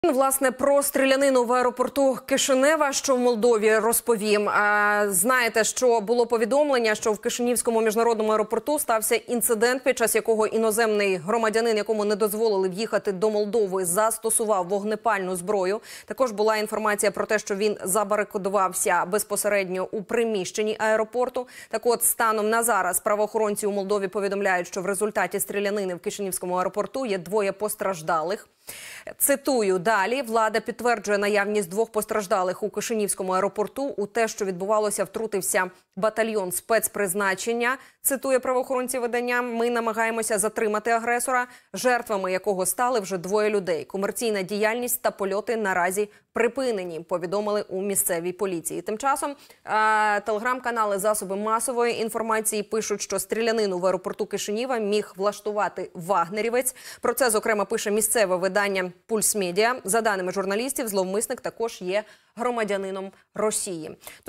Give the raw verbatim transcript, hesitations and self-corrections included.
Власне, про стрілянину в аеропорту Кишинева, що в Молдові, розповім. Знаєте, що було повідомлення, що в Кишинівському міжнародному аеропорту стався інцидент, під час якого іноземний громадянин, якому не дозволили в'їхати до Молдови, застосував вогнепальну зброю. Також була інформація про те, що він забарикадувався безпосередньо у приміщенні аеропорту. Так от, станом на зараз правоохоронці у Молдові повідомляють, що в результаті стрілянини в Кишинівському аеропорту є двоє постраждалих. Цитую далі. Влада підтверджує наявність двох постраждалих у Кишинівському аеропорту. У те, що відбувалося, втрутився батальйон спецпризначення. Цитує правоохоронці видання. Ми намагаємося затримати агресора, жертвами якого стали вже двоє людей. Комерційна діяльність та польоти наразі припинені, повідомили у місцевій поліції. Тим часом телеграм-канали, засоби масової інформації пишуть, що стрілянину в аеропорту Кишинєва міг влаштувати вагнерівець. Про це, зокрема, пише місцеве видання «Пульс Медіа». За даними журналістів, зловмисник також є громадянином Росії.